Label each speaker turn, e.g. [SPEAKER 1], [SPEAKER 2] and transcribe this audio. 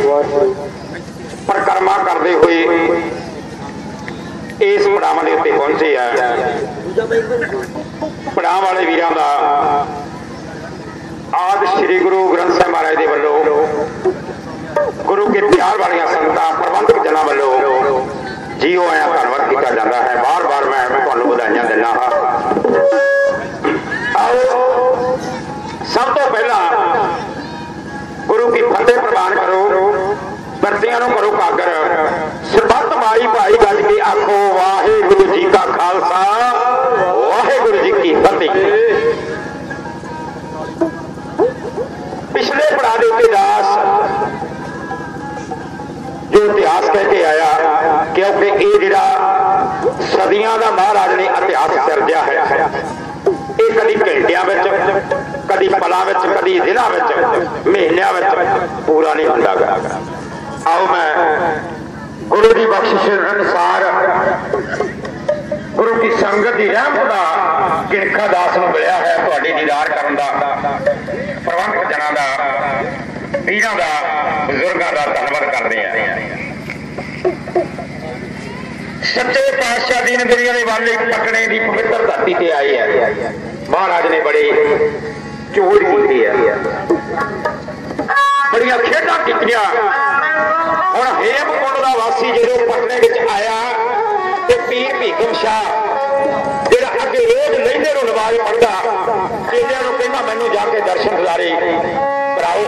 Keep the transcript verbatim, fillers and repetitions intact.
[SPEAKER 1] परिक्रमा करते हुए इस पड़ाव के उत्ते पहुंचे है। पड़ाव वाले वीरां दा आदि श्री गुरु ग्रंथ साहिब महाराज के वलों गुरु के प्यार वाली संगतां प्रबंधक जना वलों जीओ आया धन्नवाद किया जाता है। बार बार मैं तुहानूं बधाइयां दिंदा हां। आओ सब तो पहला गुरु की फतेह प्रवान करो, बरतियां नूं करो कागर, सरबत माई भाई गज के आखो वाहिगुरू जी का खालसा वाहिगुरू जी की फतेह। पिछले पड़ा दे उत्ते दास जो इतिहास कह के आया, क्योंकि ये जिहड़ा सदियां दा महाराज ने इतिहास सिरजिया है, ये कदी घंटिया कदी पलों कदी दिनों महीनों पूरा नहीं होंदा। आओ मैं गुरु की बख्शिश अनुसार गुरु की संगत की रहमत का किरखा दास नूं मिलिया है तुहाडी दीदार करन दा, प्रबंधक जना दा, पीरां दा, बुजुर्गां दा धन्नवाद करदे हैं। सच्चे पातशाह दी नगरी दे वाले पटने की पवित्र धरती से आए हैं। महाराज ने बड़ी चोड़ की है, बड़िया खेडा कीतियां। हुण हेमकुंड दा वासी जो पटने विच आया ते पीर भीखम शाह जिहड़ा अगे रोज लहिंदे नूं नमाज पढ़दा, चेलियां नूं कहंदा मैनूं जाके दर्शन दिलारे कराओ।